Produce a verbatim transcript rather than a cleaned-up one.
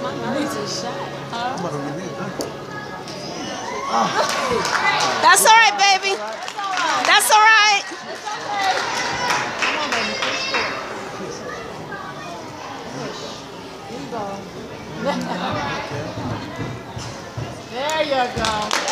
Needs a shot. Huh? That's all right, baby. That's all right. There you go.